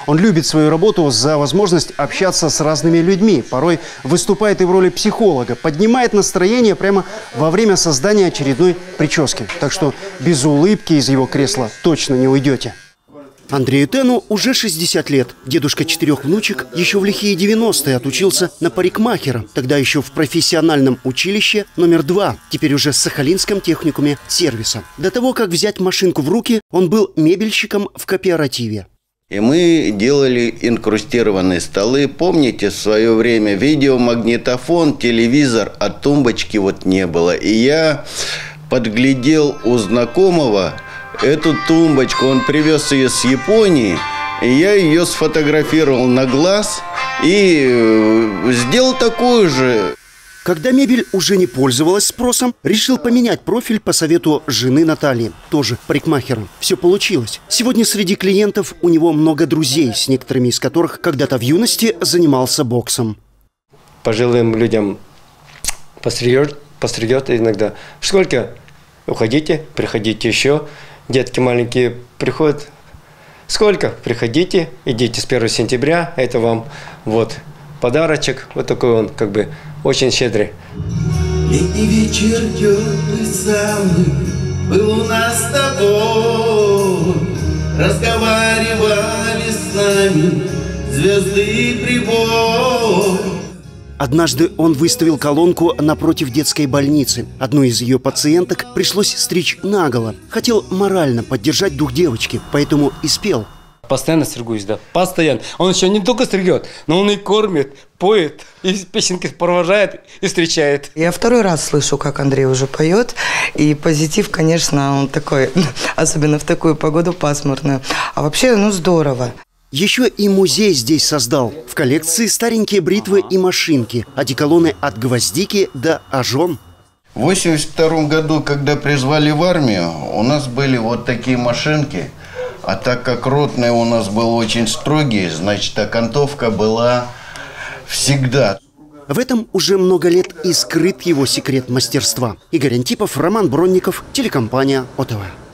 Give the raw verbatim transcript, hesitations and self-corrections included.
Он любит свою работу за возможность общаться с разными людьми. Порой выступает и в роли психолога. Поднимает настроение прямо во время создания очередной прически. Так что без улыбки из его кресла точно не уйдете. Андрею Тену уже шестьдесят лет. Дедушка четырех внучек еще в лихие девяностые отучился на парикмахера. Тогда еще в профессиональном училище номер два. Теперь уже в Сахалинском техникуме сервиса. До того, как взять машинку в руки, он был мебельщиком в кооперативе. И мы делали инкрустированные столы. Помните, в свое время видеомагнитофон, телевизор, а тумбочки вот не было. И я подглядел у знакомого эту тумбочку. Он привез ее с Японии. И я ее сфотографировал на глаз и сделал такую же. Когда мебель уже не пользовалась спросом, решил поменять профиль по совету жены Натальи, тоже парикмахером. Все получилось. Сегодня среди клиентов у него много друзей, с некоторыми из которых когда-то в юности занимался боксом. Пожилым людям постригет, постригет иногда. Сколько? Уходите, приходите еще. Детки маленькие приходят. Сколько? Приходите, идите с первого сентября. Это вам вот подарочек. Вот такой он, как бы, очень щедрый. Летний вечер теплый самый был у нас с тобой. Разговаривали с нами звезды и прибой. Однажды он выставил колонку напротив детской больницы. Одну из ее пациенток пришлось стричь наголо. Хотел морально поддержать дух девочки, поэтому и спел. Постоянно стригусь, да, постоянно. Он еще не только стригет, но он и кормит, поет, и песенки провожает, и встречает. Я второй раз слышу, как Андрей уже поет. И позитив, конечно, он такой, особенно в такую погоду пасмурную. А вообще, ну, здорово. Еще и музей здесь создал. В коллекции старенькие бритвы и машинки. Одеколоны от гвоздики до ожон. В восемьдесят втором году, когда призвали в армию, у нас были вот такие машинки. А так как ротный у нас был очень строгий, значит, окантовка была всегда. В этом уже много лет и скрыт его секрет мастерства. Игорь Антипов, Роман Бронников, телекомпания ОТВ.